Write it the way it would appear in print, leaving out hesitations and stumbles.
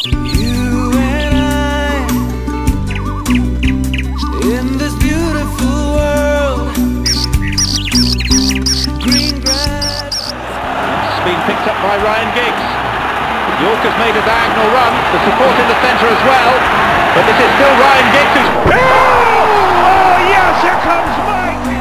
You and I in this beautiful world. Green grass. It's been picked up by Ryan Giggs. York has made a diagonal run. The support in the centre as well. But this is still Ryan Giggs who's... Oh, yes, here comes Mike!